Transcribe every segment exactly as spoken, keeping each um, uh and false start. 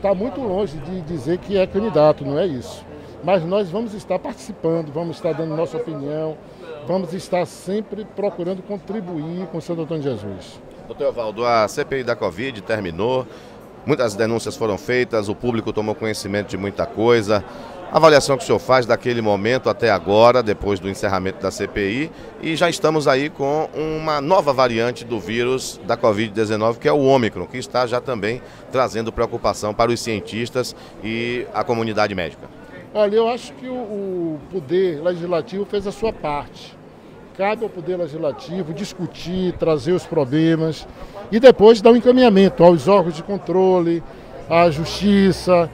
está muito longe de dizer que é candidato, não é isso. Mas nós vamos estar participando, vamos estar dando nossa opinião, vamos estar sempre procurando contribuir com Santo Antônio de Jesus. Doutor Evaldo, a C P I da Covid terminou, muitas denúncias foram feitas, o público tomou conhecimento de muita coisa. A avaliação que o senhor faz daquele momento até agora, depois do encerramento da C P I, e já estamos aí com uma nova variante do vírus da Covid dezenove, que é o Ômicron, que está já também trazendo preocupação para os cientistas e a comunidade médica. Olha, eu acho que o, o Poder Legislativo fez a sua parte. Cabe ao Poder Legislativo discutir, trazer os problemas e depois dar um encaminhamento aos órgãos de controle, à Justiça.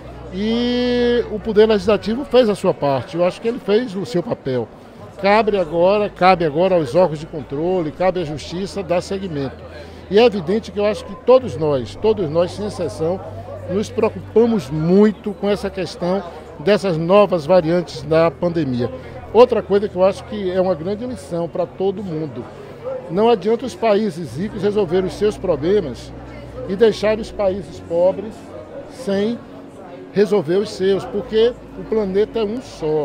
E o Poder Legislativo fez a sua parte, eu acho que ele fez o seu papel. Cabe agora, cabe agora aos órgãos de controle, cabe à Justiça dar seguimento. E é evidente que eu acho que todos nós, todos nós, sem exceção, nos preocupamos muito com essa questão dessas novas variantes da pandemia. Outra coisa que eu acho que é uma grande lição para todo mundo. Não adianta os países ricos resolverem os seus problemas e deixar os países pobres sem resolver os seus, porque o planeta é um só.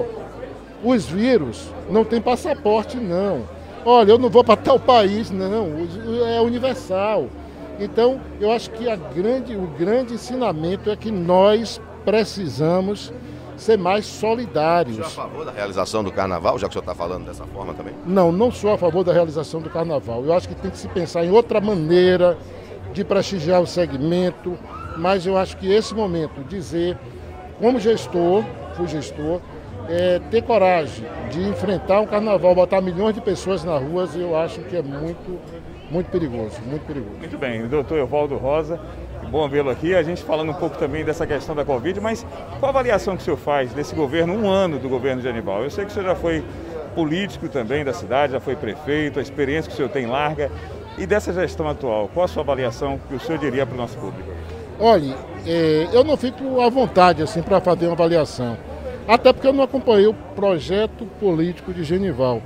Os vírus não têm passaporte, não. Olha, eu não vou para tal país, não. É universal. Então, eu acho que a grande, o grande ensinamento é que nós precisamos ser mais solidários. O senhor é a favor da realização do carnaval, já que o senhor está falando dessa forma também? Não, não sou a favor da realização do carnaval. Eu acho que tem que se pensar em outra maneira de prestigiar o segmento, mas eu acho que esse momento, dizer, como gestor, fui gestor, é, ter coragem de enfrentar um carnaval, botar milhões de pessoas nas ruas, eu acho que é muito, muito perigoso, muito perigoso. Muito bem, o doutor Evaldo Rosa, bom vê-lo aqui, a gente falando um pouco também dessa questão da Covid, mas qual a avaliação que o senhor faz desse governo, um ano do governo de Genival? Eu sei que o senhor já foi político também da cidade, já foi prefeito, a experiência que o senhor tem larga, e dessa gestão atual, qual a sua avaliação que o senhor diria para o nosso público? Olha, é, eu não fico à vontade assim para fazer uma avaliação, até porque eu não acompanhei o projeto político de Genival.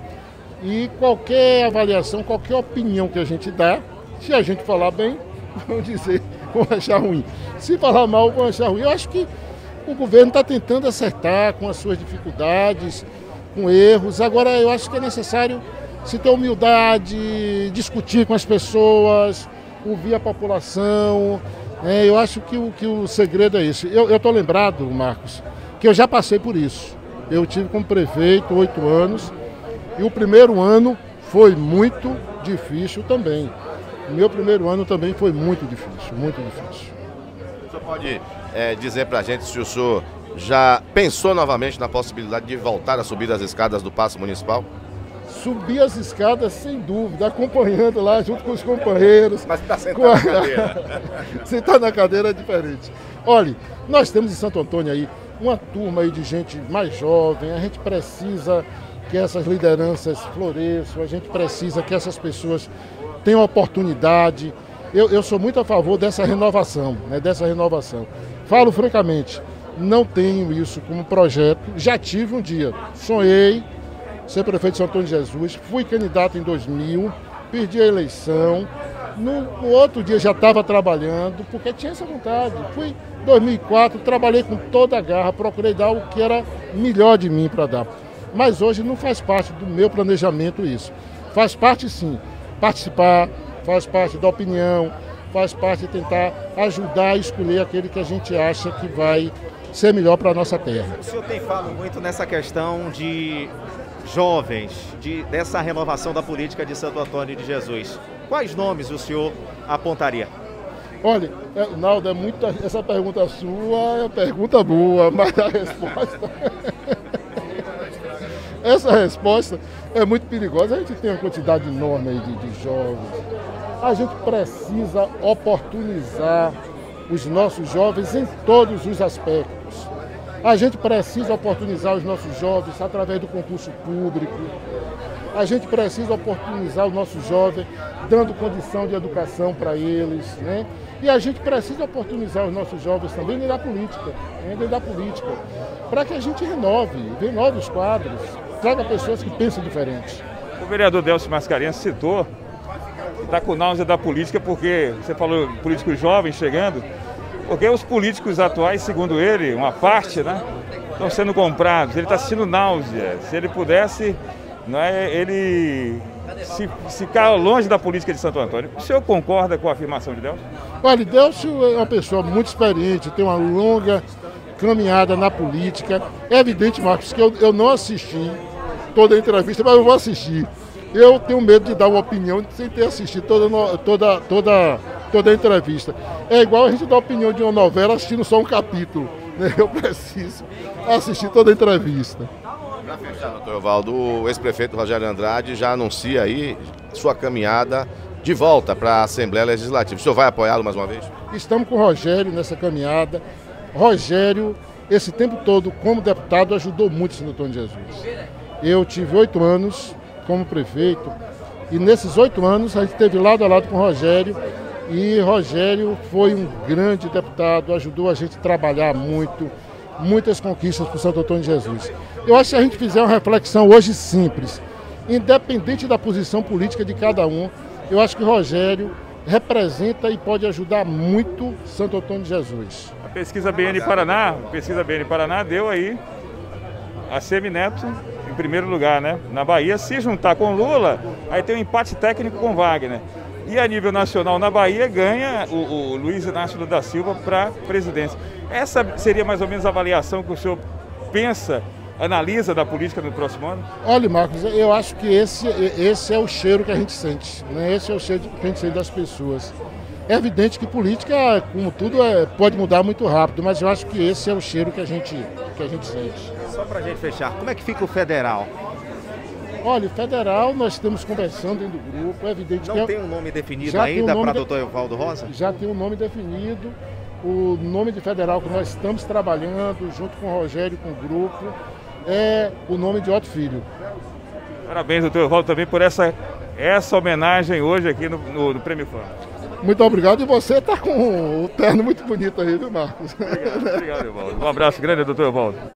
E qualquer avaliação, qualquer opinião que a gente dá, se a gente falar bem, vão dizer, vão achar ruim. Se falar mal, vão achar ruim. Eu acho que o governo está tentando acertar com as suas dificuldades, com erros. Agora, eu acho que é necessário se ter humildade, discutir com as pessoas, ouvir a população. É, eu acho que o, que o segredo é isso. Eu estou lembrado, Marcos, que eu já passei por isso. Eu tive como prefeito oito anos e o primeiro ano foi muito difícil também. O meu primeiro ano também foi muito difícil, muito difícil. O senhor pode é, dizer para a gente se o senhor já pensou novamente na possibilidade de voltar a subir as escadas do Paço Municipal? Subir as escadas, sem dúvida, acompanhando lá, junto com os companheiros. Mas está sentado a... na cadeira. Sentar na cadeira é diferente. Olha, nós temos em Santo Antônio aí uma turma aí de gente mais jovem, a gente precisa que essas lideranças floresçam, a gente precisa que essas pessoas tenham oportunidade. Eu, eu sou muito a favor dessa renovação, né, dessa renovação. Falo francamente, não tenho isso como projeto, já tive um dia, sonhei ser prefeito de Santo Antônio de Jesus, fui candidato em dois mil, perdi a eleição, no, no outro dia já estava trabalhando, porque tinha essa vontade. Fui em dois mil e quatro, trabalhei com toda a garra, procurei dar o que era melhor de mim para dar. Mas hoje não faz parte do meu planejamento isso. Faz parte sim, participar, faz parte da opinião, faz parte de tentar ajudar a escolher aquele que a gente acha que vai ser melhor para a nossa terra. O senhor tem falado muito nessa questão de jovens, de, dessa renovação da política de Santo Antônio de Jesus. Quais nomes o senhor apontaria? Olha, Naldo, é muito, essa pergunta sua é pergunta boa, mas a resposta... essa resposta é muito perigosa. A gente tem uma quantidade enorme aí de, de jovens. A gente precisa oportunizar os nossos jovens em todos os aspectos. A gente precisa oportunizar os nossos jovens através do concurso público. A gente precisa oportunizar os nossos jovens dando condição de educação para eles, né? E a gente precisa oportunizar os nossos jovens também dentro da política, né? dentro da política, para que a gente renove, renove os quadros, traga pessoas que pensam diferente. O vereador Delcio Mascarenhas citou está com náusea da política, porque você falou políticos jovens chegando. Porque os políticos atuais, segundo ele, uma parte, né, estão sendo comprados. Ele está sentindo náusea. Se ele pudesse, não é, ele se ficar longe da política de Santo Antônio. O senhor concorda com a afirmação de Delcio? Olha, Delcio é uma pessoa muito experiente, tem uma longa caminhada na política. É evidente, Marcos, que eu, eu não assisti toda a entrevista, mas eu vou assistir. Eu tenho medo de dar uma opinião sem ter assistido toda, toda, toda, toda a entrevista. É igual a gente dar opinião de uma novela assistindo só um capítulo, né? Eu preciso assistir toda a entrevista. Para fechar, doutor Evaldo, o ex-prefeito Rogério Andrade já anuncia aí sua caminhada de volta para a Assembleia Legislativa. O senhor vai apoiá-lo mais uma vez? Estamos com o Rogério nessa caminhada. Rogério, esse tempo todo, como deputado, ajudou muito o Santo Antônio de Jesus. Eu tive oito anos como prefeito e nesses oito anos a gente esteve lado a lado com o Rogério e Rogério foi um grande deputado, ajudou a gente a trabalhar muito, muitas conquistas para o Santo Antônio de Jesus. Eu acho que se a gente fizer uma reflexão hoje simples, independente da posição política de cada um, eu acho que o Rogério representa e pode ajudar muito Santo Antônio de Jesus. A pesquisa B N Paraná, a pesquisa B N Paraná deu aí a Semineto em primeiro lugar, né? Na Bahia, se juntar com Lula, aí tem um empate técnico com Wagner. E a nível nacional, na Bahia, ganha o, o Luiz Inácio Lula da Silva para a presidência. Essa seria mais ou menos a avaliação que o senhor pensa, analisa da política no próximo ano? Olha, Marcos, eu acho que esse, esse é o cheiro que a gente sente, né? Esse é o cheiro que a gente sente das pessoas. É evidente que política, como tudo, é, pode mudar muito rápido, mas eu acho que esse é o cheiro que a gente, que a gente sente. Só para a gente fechar, como é que fica o federal? Olha, o federal nós estamos conversando dentro do grupo, é evidente Não que... Não tem um nome definido um ainda para de... doutor Evaldo Rosa? Já tem um nome definido, o nome de federal que nós estamos trabalhando, junto com o Rogério, com o grupo, é o nome de Otto Filho. Parabéns, doutor Evaldo, também por essa, essa homenagem hoje aqui no, no, no Prêmio Fama. Muito obrigado, e você está com o terno muito bonito aí, viu, Marcos? Obrigado, obrigado, Evaldo. Um abraço grande, doutor Evaldo.